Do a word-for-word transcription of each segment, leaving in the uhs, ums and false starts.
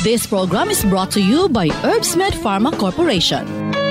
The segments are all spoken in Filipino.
This program is brought to you by Herbsmed Pharma Corporation.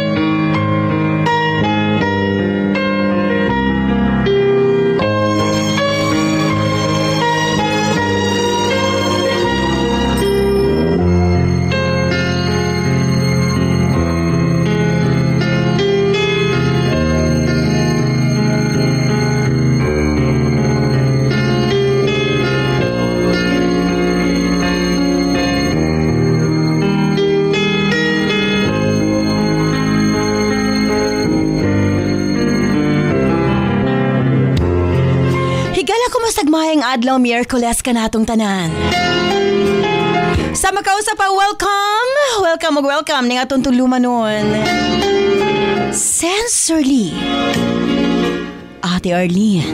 Adlaw Miyerkules ka natong tanan. Sa makausap pa, welcome! Welcome og welcome ning atong tulumanon. Sensorly, Ate Arlene.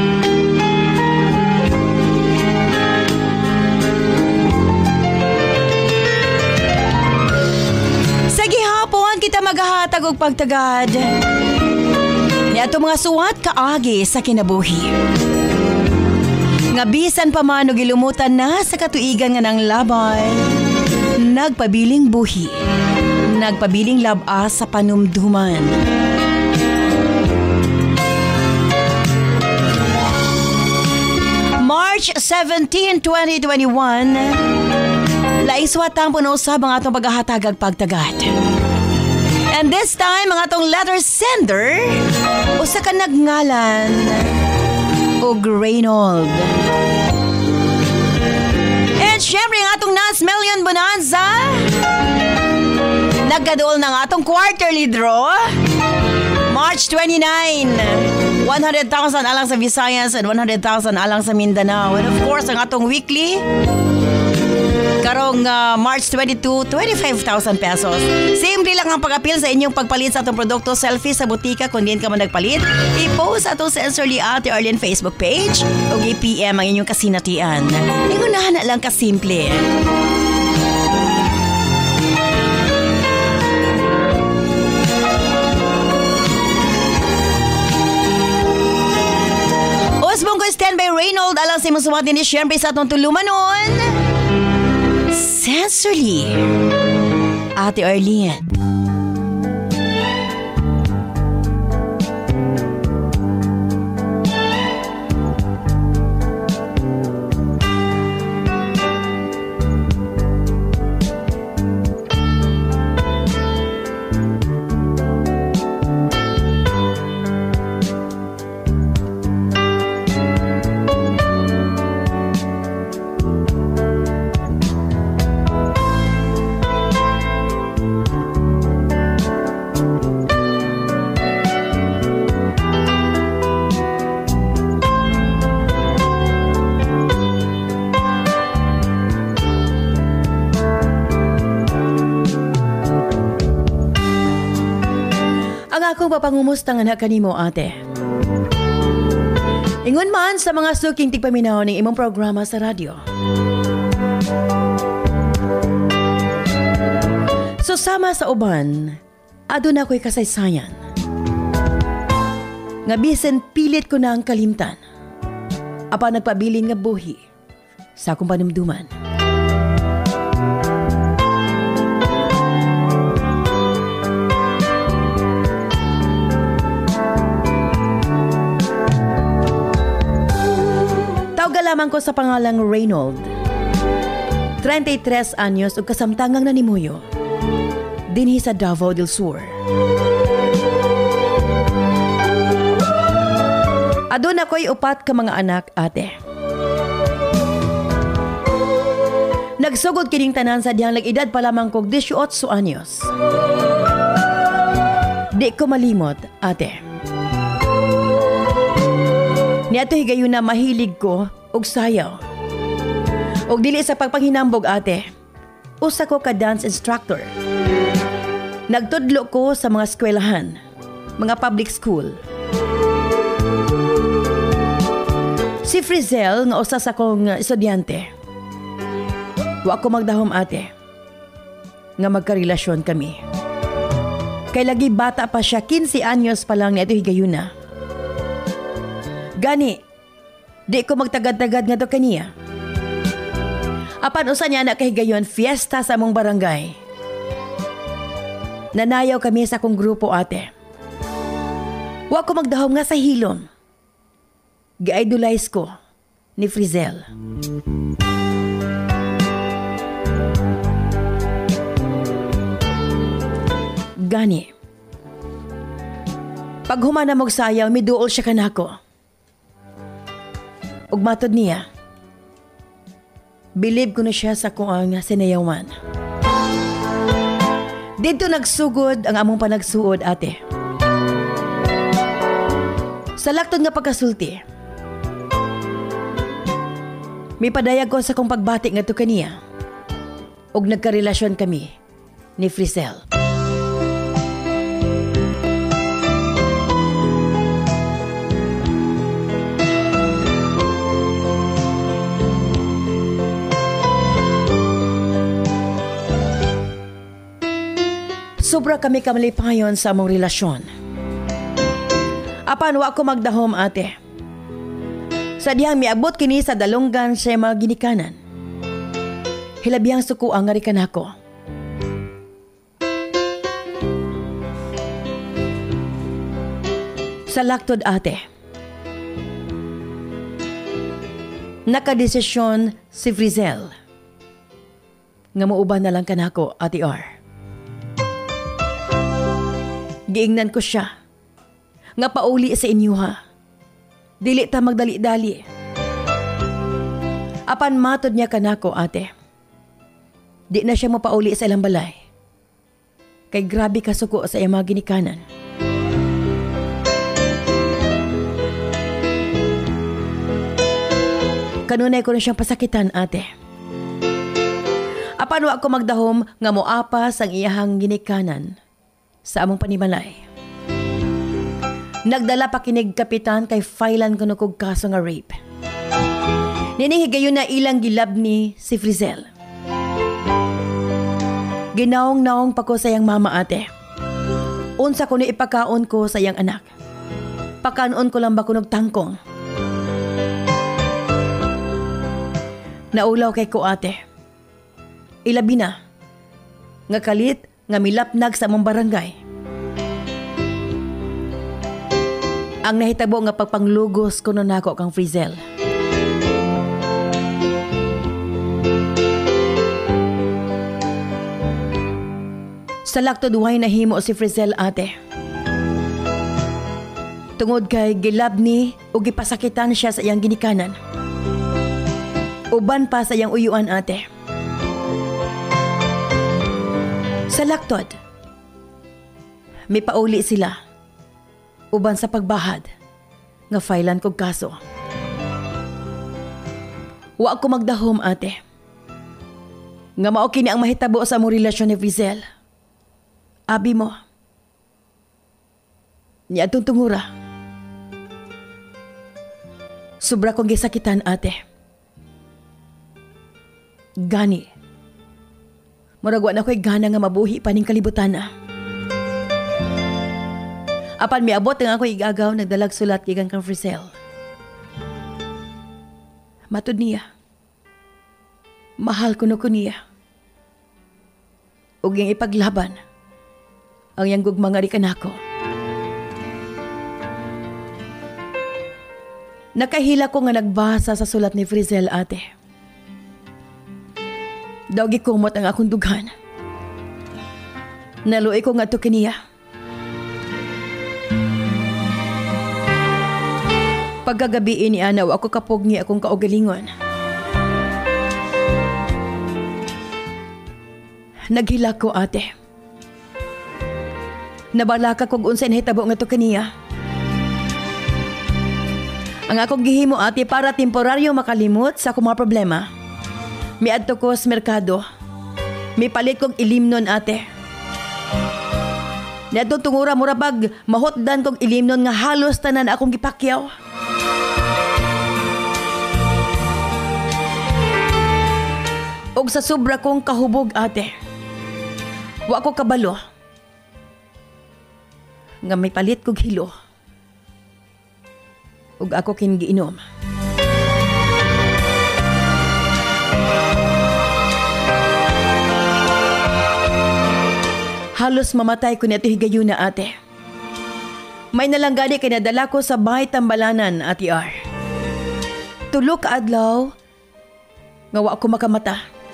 Sa gihapon kita maghahatag og pagtagad ni atong mga suwat kaagi sa kinabuhi. Nga bisan pa man o gilumutan na sa katuigan nga ng labay, nagpabiling buhi, nagpabiling laba sa panumduman. March seventeenth, twenty twenty-one, laiswatang puno usab ang atong paghahatagag pagtagad. And this time, ang atong letter sender, usa ka nagngalan og Reynold. And syempre ang atong Nas Million Bonanza, nagkaduol ng atong quarterly draw, March twenty-ninth, one hundred thousand alang sa Visayas and one hundred thousand alang sa Mindanao. And of course, ang atong weekly, karong uh, March twenty-second, twenty-five thousand pesos. Simple lang ang pag-apil sa inyong pagpalit sa atong produkto. Selfie sa butika kung din ka man nagpalit. I-post sa atong Sensorly Ate Arlene Facebook page o i-P M ang inyong kasinatian. Ingunahan na lang kasimple. Osbong ko standby Reynold alang sa imong suwat din siyempre sa atong tulumanon. Sensorly, Ate Arlene. Akong papangumusta nga na kanimo, ate. Ingon man sa mga suking tigpaminaw ng imong programa sa radyo. So sama sa uban, adun ako'y kasaysayan. Nga bisan pilit ko na ang kalimtan. Apa nagpabilin nga buhi sa akong panumduman. Lamang ko sa pangalang Reynold. thirty-tres anyos ug kasamtangang nanimuyo dinhi sa Davao del Sur. Adun ako'y upat ka mga anak, ate. Nagsugod kining tanan sa dihang lag-edad pa lamang kog eighteen anyos. Di ko malimot, ate. Niadto higayon na mahilig ko og sayaw. Og dili sa pagpanghinambog, ate, usa ko ka dance instructor. Nagtudlo ko sa mga eskwelahan, mga public school. Si Frizel nga usa sa kong estudyante. Wa ko magdahom, ate, nga magkarelasyon kami. Kay lagi bata pa siya, fifteen anyos pa lang niadto higayuna. Gani, di ko magtagad-tagad nga to kaniya. Apan usa niya na kay gayon fiesta sa among barangay. Nanayaw kami sa akong grupo, ate. Wa ko magdahom nga sa hilom. Gi-idolize ko ni Frizel. Gani. Pag humana mong sayaw, miduol siya kanako. Ug matod niya, believe ko na siya sa kuang sinayawan. Dito nagsugod ang among panagsuod, ate. Sa laktod nga pagkasulti, may padayag ko sa kong pagbati nga to kaniya ug nagkarelasyon kami ni Frizel. Sobra kami kamalipayon sa among relasyon. Apan wa ko magdahom, ate. Sa dihang miabot kini sa dalunggan sa mga ginikanan. Hilabihang suko ang ngarikan ako. Sa laktod, ate. Nakadesisyon si Frizel nga mauban na lang kanako, ate R. Giingnan ko siya nga pauli sa inyo, ha. Dili ta magdali-dali. Apan matod niya kanako, ate. Di na siya mapauli sa ilang balay. Kay grabe ka suko sa iyang mga ginikanan. Kanunay ko na siyang pasakitan, ate. Apan wa ko magdahom nga moapas ang iyahang ginikanan sa among panimalay. Nagdala pa kinig kapitan kay filean ko nukog kaso nga rape. Nining higayon na ilang gilab ni si Frizel. Ginaong-naong pa ko sa iyang mama, ate. Unsa ko ni ipakaon ko sa iyang anak. Pakanon ko lang ba kunog tangkong. Naulaw kay ko, ate. Ilabi na. Nga kalit nga milapnag sa among barangay. Ang nahitabo nga pagpanglugos kuno nako kang Frizel. Sa laktod way nahimo si Frizel, ate. Tungod kay gilab ni o gipasakitan siya sa iyang ginikanan. Uban pa sa iyang uyuan, ate. Sa laktod, may pauli sila. Uban sa pagbahad nga filean kog kaso. Wa ko magdahom, ate. Nga mao kini ang mahitabo sa among relasyon ni Frizel. Abi mo. Niya atong tungura. Sobra kong gisakitan, ate. Gani. Murag wa na ko'y gana nga mabuhi pa ning kalibutan na. Apan miabot nga ako igagaw nagdalag sulat kay kang Frizel. Matud niya. Mahal ko no ko niya. Ug yung ipaglaban ang yang gugmang nga kanako. Nakahila ko nga nagbasa sa sulat ni Frizel, ate. Daw gikumot ang akong dughan. Naluoy ko nga to kaniya. Pagkagabi ni Anaw ako kapugni akong kaugalingon. Naghila ko, ate. Nabalaka kog unsay nahitabo nga to kaniya. Ang akong gihimo, ate, para temporaryo makalimot sa akong mga problema. Miadto ko sa merkado. May palit kong ilimnon, ate. Niadto tungura murabag mahotdan kong ilimnon nga halos tanan akong gipakyaw. Og sa sobra kong kahubog, ate. Wa ko kabalo. Nga may palit kog hilo. Ug ako kin giinom. Halos mamatay ko na ito higayuna, ate. May nalanggani kay nadala ko sa bahay tambalanan, Ate R. Tulo ka adlaw, nga wa ko makamata.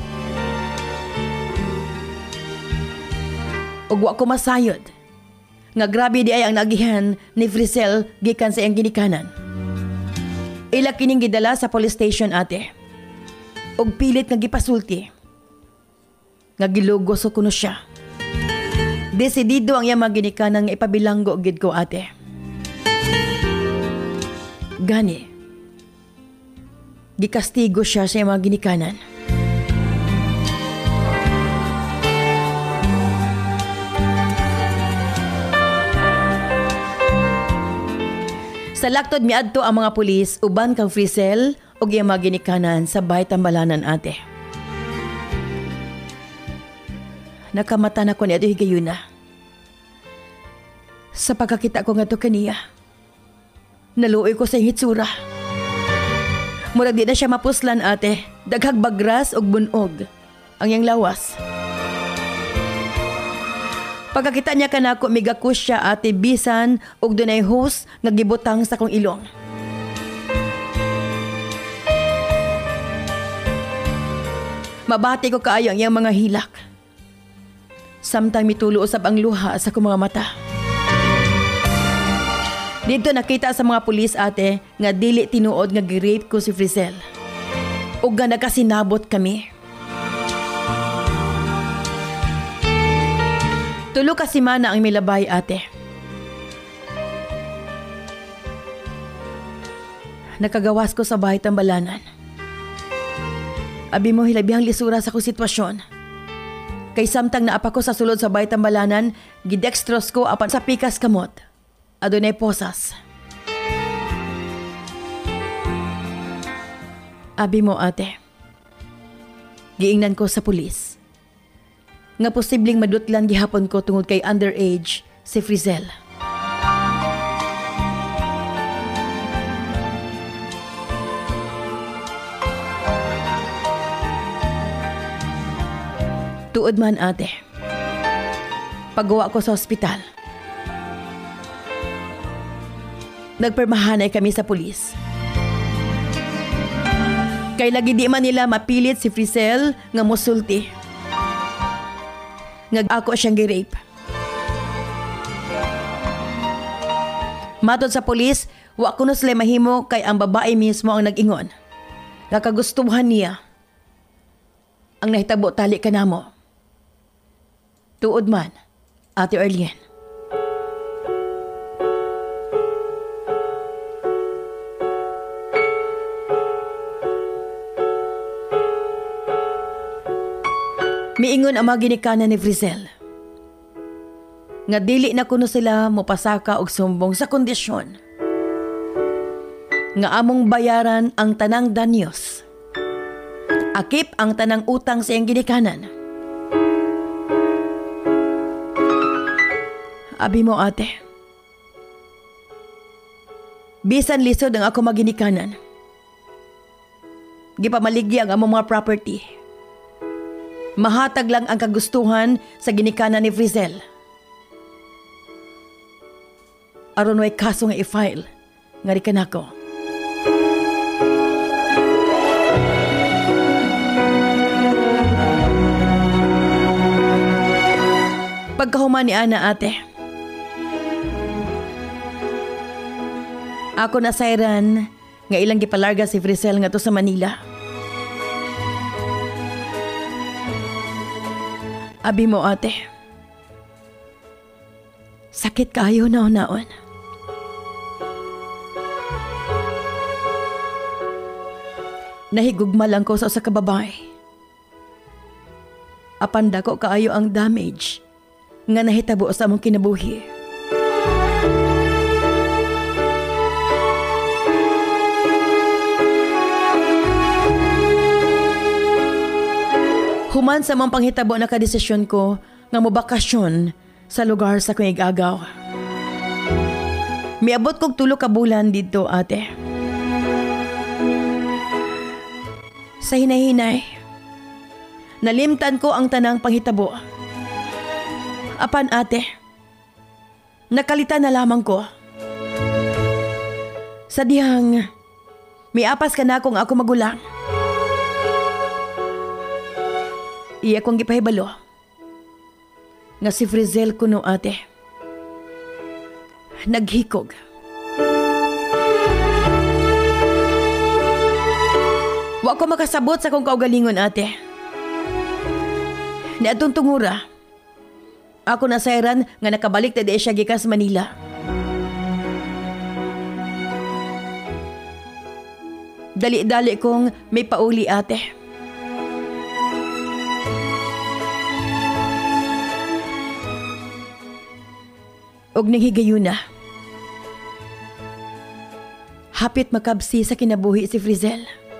Ug wa ko masayod, nga grabe di ay ang nagihan ni Frisel gikan sa iyang ginikanan. Ila kining gidala sa police station, ate. Ug pilit nga gipasulti. Nga gilugos ko kuno siya. Desidido ang iyang mga ginikanan nga ipabilanggo gid ko, ate. Gani, gikastigo siya sa iyang mga ginikanan. Sa laktod miadto ang mga pulis uban kang Frisel ug iyang mga ginikanan sa bahay tambalanan, ate. Nakamata na ko ni ato higayuna. Sa pagkakita ko nga to kaniya, naluoy ko sa hitsura. Murag di na siya mapuslan, ate. Daghag bagras ug bunog ang iyang lawas. Pagkakita niya kanako, migakus siya, ate, bisan ug dunay hose nga gibutang sa kong ilong. Mabati ko kaayo ang iyang mga hilak. Samtang mitulo usab ang luha sa kong mga mata. Dito nakita sa mga pulis, ate, nga dili tinuod nga gi-rape ko si Frisel. Ug nga nakasinabot kami. Tulo ka simana ang milabay, ate. Nakagawas ko sa bahay tambalanan. Abi mo hilabihang lisura sa kong sitwasyon. Kay samtang naapa ko sa sulod sa bahay tambalanan, gidextros ko apan sa pikas kamot. Adunay posas. Abi mo, ate. Giingnan ko sa pulis. Nga posibleng madutlan gihapon ko tungod kay underage si Frisel. Tuod man, ate. Paggawa ko sa ospital, nagpermahanay kami sa pulis. Kay lagi di man nila mapilit si Frisel nga mosulti. Nga ako siyang gi-rape. Matod sa pulis, wa kuno sila mahimo kay ang babae mismo ang nag-ingon. Nga kagustuhan niya ang nahitabo tali kanamo. Tuod man, Ate Arlene. Miingon ang mga ginikanan ni Frisel nga dili na kuno sila mopasaka og sumbong sa kondisyon nga among bayaran ang tanang danyos, akip ang tanang utang sa iyang ginikanan. Abi mo, ate, bisan lisod ang ako maginikanan, gipamaligya ang among mga property. Mahatag lang ang kagustuhan sa ginikanan ni Frisel. Aron way kaso nga i-file nga ri kanako. Pagkahuman ni ana, ate, ako na sayran nga ilang gipalarga si Frisel nga to sa Manila. Abi mo, ate, sakit kayo naon-naon. Nahigugma lang ko sa usa ka babae. Apan dako kaayo ang damage nga nahitabo sa among kinabuhi. Human sa mga panghitabo na kadesisyon ko nga mobakasyon sa lugar sa kong igagaw. Miabot kong tulo ka bulan dito, ate. Sa hinahinay, nalimtan ko ang tanang panghitabo. Apan ate, nakalitan na lamang ko. Sa dihang, may apas ka na kung ako magulang. Iya kong gipahibalo nga si Frizel kuno ate. Naghikog. Wa ko makasabot sa kong kaugalingon ate. Ni atong tungura, ako nasayran nga nakabalik na di siya gikas Manila. Dali-dali kong may pauli ate. Og ning higayuna, hapit makabsi sa kinabuhi si Frizel.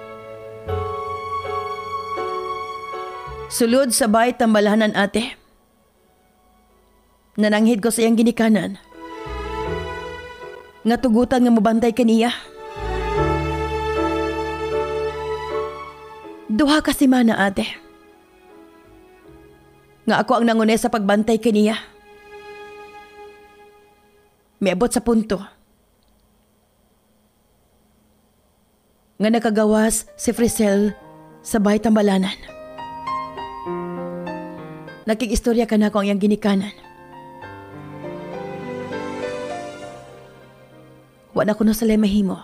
Sulod sa bay tambalanan ate. Nananghid ko sa iyang ginikanan. Nga tugutan nga mabantay kaniya. Duha ka simana ate. Nga ako ang nangunay sa pagbantay kaniya. Miabot sa punto nga nakagawas si Frizel sa bahay tambalanan. Nakikistorya ka na ako ang iyang ginikanan. Wa na ko na salay mahimo.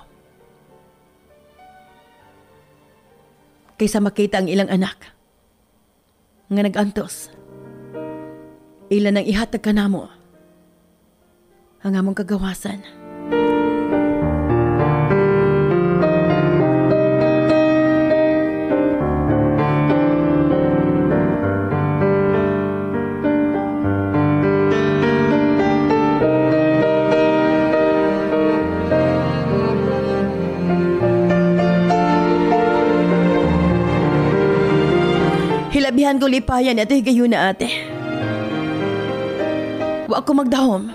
Kaysa makita ang ilang anak nga nag-antos. Ilan ang ihatag ka namo ang among kagawasan. Hilabihan ko lipayan at higayon na ate. Wa ako magdahom.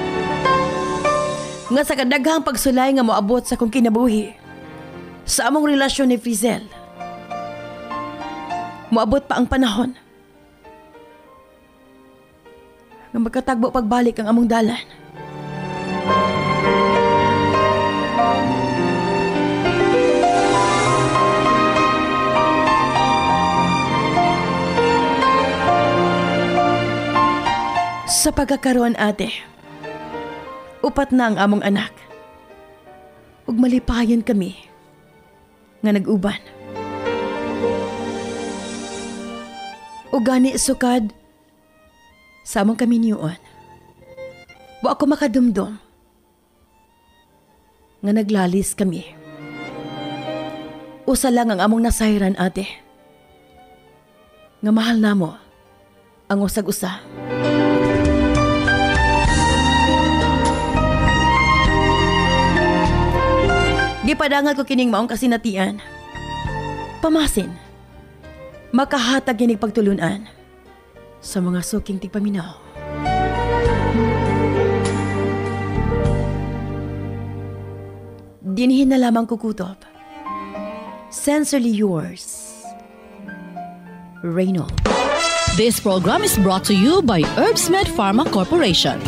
Nga sa kadaghang pagsulay nga moabot sa kong kinabuhi sa among relasyon ni Frizel. Moabot pa ang panahon nga magkatagbo pagbalik ang among dalan. Sa pagkakaroon ate, upat na ang among anak. Ug malipayan kami nga nag-uban. Ug gani sukad sa among kami niyon. Wa ako makadumdum nga naglalis kami. Usa lang ang among nasayran ate. Nga mahal namo ang usag-usa. Gipadangal ko kining maong kasinatian. Pamasin, makahatag ginig pagtulunan sa mga suking tigpaminaw. Dinhin na lamang kukutob. Sincerely yours, Reynold. This program is brought to you by Herbsmed Pharma Corporation.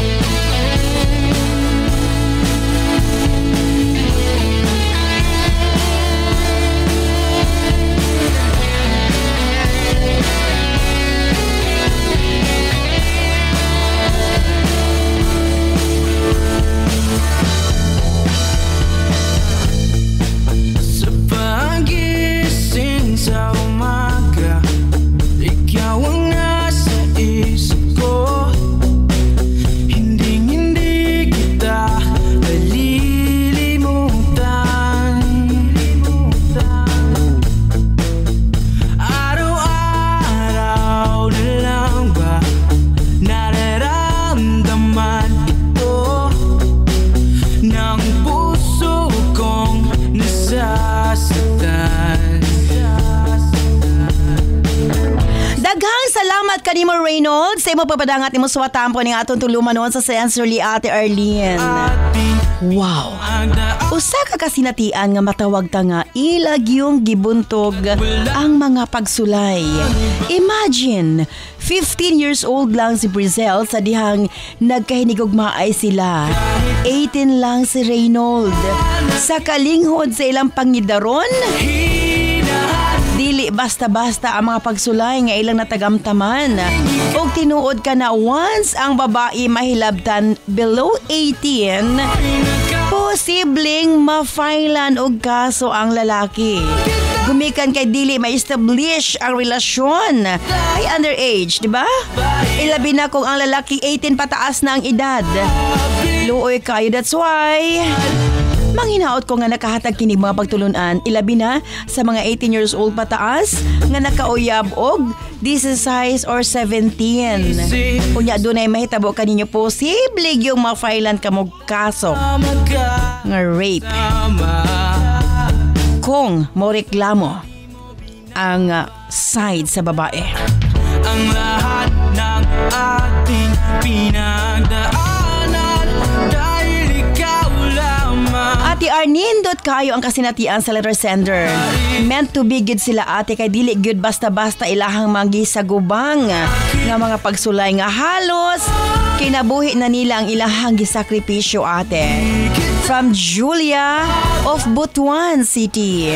Kanimo Reynolds, sa imo papadangat nimo suwatampo ning atong tuluman noon sa Sensorly Ate Arlene. Wow! Usa ka kasinatian nga matawag ta nga ilag yung gibuntog ang mga pagsulay. Imagine, fifteen years old lang si Brizelle sa dihang nagkahinigugmaay sila. eighteen lang si Reynold. Sa kalinghod sa ilang pangidaron, dili basta-basta ang mga pagsulay nga ilang natagamtaman. Og tinuod ka na once ang babae mahilabtan below eighteen, posibleng mafailan og kaso ang lalaki. Gumikan kay dili ma-establish ang relasyon ay underage, di ba? Ilabi na kung ang lalaki eighteen pataas na ang edad. Luoy kayo, that's why manghinaot ko nga nakahatag kini mga pagtulunan, ilabi na sa mga eighteen years old pataas nga nakauyab og sixteen or seventeen. Unya dunay mahitabo kaninyo posible yung ma-filean ka mo kaso nga rape. Kung mo reklamo ang uh, side sa babae. Ang lahat ng ating pinagdaanan dahil ikaw lamang. Ate Arnindot kayo ang kasinatian sa letter sender. Meant to be good sila ate kay dili good basta-basta ilahang magisagubang nga mga pagsulay nga halos kinabuhi na nila ang ilahang gisakripisyo ate. From Julia of Butuan City.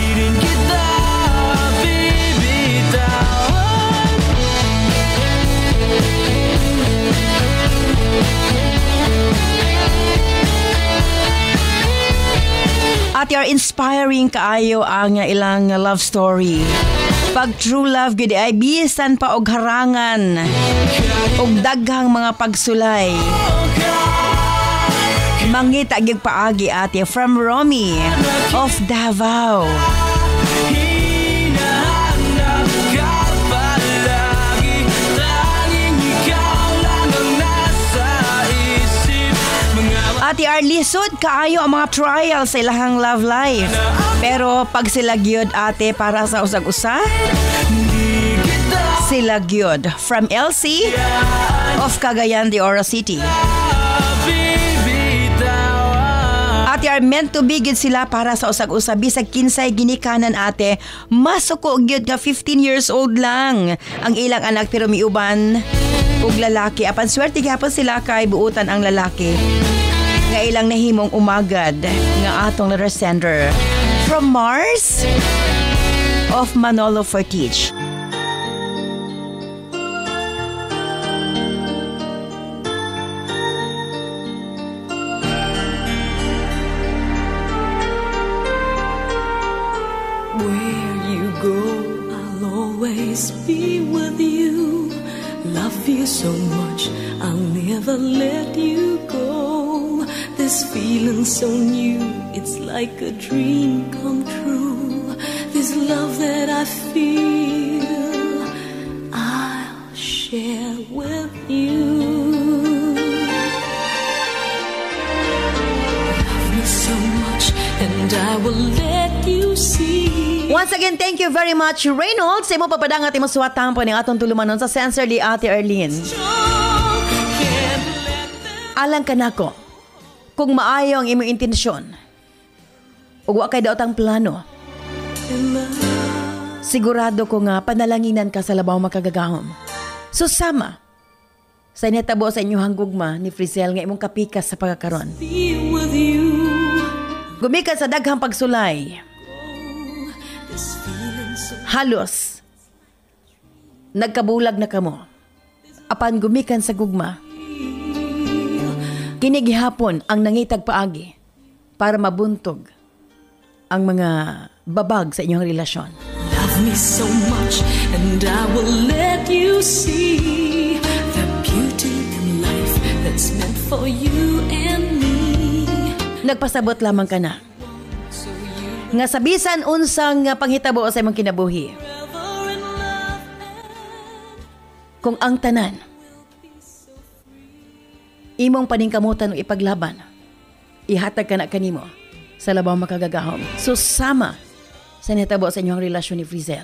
At are inspiring kaayo ang ilang love story. Pag true love gud ay bisan pa og harangan og daghang mga pagsulay. Mangita gyud paagi ate from Romy of Davao. Ate Arlisod, kaayo ang mga trial sa ilahang love life. Pero pag sila gyud ate para sa usag-usa, sila gyud from L C of Cagayan de Oro City. Ate are meant to be gyud sila para sa usag-usa bisag kinsay ginikanan ate. Masuko gyud nga fifteen years old lang ang ilang anak pero miuban og lalaki. Apan swerte gyapon sila kay buutan ang lalaki. Nga ilang nahimong umagad nga atong letter sender from Mars of Manolo Fortich. Where you go, I'll always be with you. Love you so much, I'll never let you go. This feeling so new, it's like a dream come true. This love that I feel, I'll share with you. Love me so much, and I will let you see. Once again, thank you very much, Reynolds. Sa imo papadangat imo suwatan po ng atong tulumanon sa Sensor di Ate Arlene. Alang ka nako, kung maayo ang imong intensyon, ug wa kay daotang plano, sigurado ko nga panalanginan ka sa labaw makagagahom. So sama, sa initabo sa inyong hanggugma ni Frizel nga imong kapikas sa pagkakaron. Gumikan sa daghang pagsulay, halos nagkabulag na kamo. Apan gumikan sa gugma, kinigihapon ang nangitag paagi para mabuntog ang mga babag sa inyong relasyon. Love me so much and I will let you see the beauty in life that's meant for you and me. Nagpasabot lamang ka na nga sabisan unsang panghitabo sa imong kinabuhi. Kung ang tanan imong paningkamutan o ipaglaban, ihatag ka na kanimo sa labaw makagagahom. So sama sa nitabo sa inyong relasyon ni Frizel.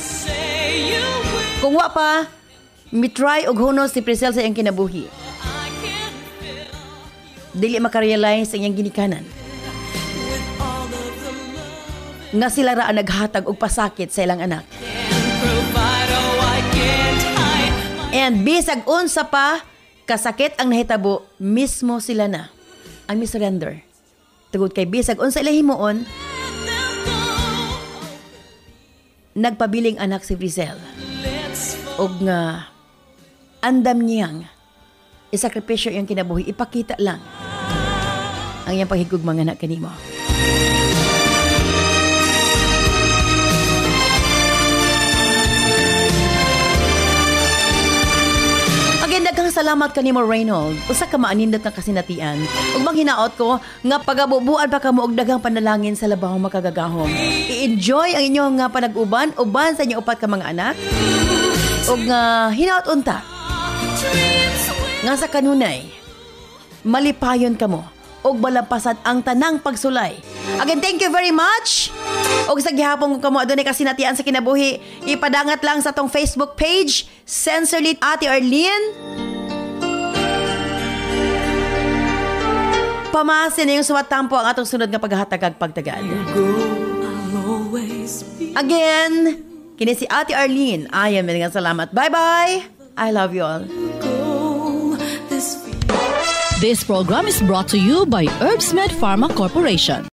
Kung wa pa, mitry og hunos si Frizel sa iyang kinabuhi. dili makarealize ang iyang ginikanan. Nga sila ra ang naghatag og pasakit sa ilang anak. And bisag unsa pa kasakit ang nahitabo, mismo sila na ang misurrender. Tugod kay bisag unsa ila himuon, nagpabiling anak si Frizzell. Og nga andam niyang isakripisyo iyang kinabuhi, ipakita lang ang iyang paghigugma nga anak kanimo. Daghang salamat kanimo Reynold. Usa ka maanindot nga kasinatian. Ug manghinaot ko nga pagabubuan pa kamo og daghang panalangin sa labahong makagagahom. I-enjoy ang inyong nga panag-uban uban sa inyong upat ka mga anak. Ug nga hinaot unta nga sa kanunay malipayon kamo og malampasad ang tanang pagsulay. Again, thank you very much. Og sa gihapon kamo adunay kasinatian sa kinabuhi, ipadangat lang sa tong Facebook page, Sensorlit Ate Arlene. Pamasin na yung suwatampo ang atong sunod nga paghahatagag pagtagad. Again, kini si Ate Arlene. Ayan, mga salamat. Bye-bye. I love you all. This program is brought to you by Herbsmed Pharma Corporation.